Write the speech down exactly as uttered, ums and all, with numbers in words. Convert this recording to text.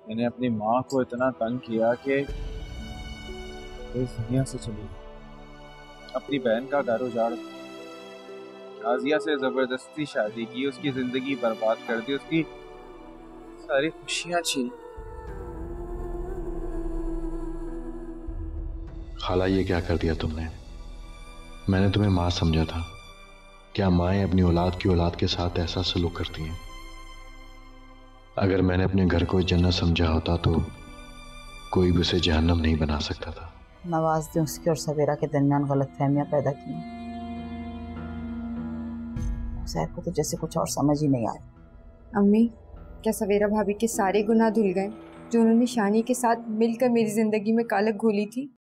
मैंने अपनी माँ को इतना तंग किया कि वो इस दुनिया से चली गई। अपनी बहन का घर उजाड़, आजिया से जबरदस्ती शादी की, उसकी जिंदगी बर्बाद कर दी, उसकी सारी खुशियां छीन। खाला ये क्या कर दिया तुमने? मैंने तुम्हें माँ समझा था। क्या माएँ अपनी औलाद की औलाद के साथ ऐसा सलूक करती हैं? अगर मैंने अपने घर को जन्नत समझा होता तो कोई भी उसे जहन्नम नहीं बना सकता था। नवाज ने उसके और सवेरा के दरमियान गलतफहमियां पैदा की। हुसैन को तो जैसे कुछ और समझ ही नहीं आ रहा। अम्मी, क्या सवेरा भाभी के सारे गुनाह धुल गए जो उन्होंने शानी के साथ मिलकर मेरी जिंदगी में कालक घोली थी?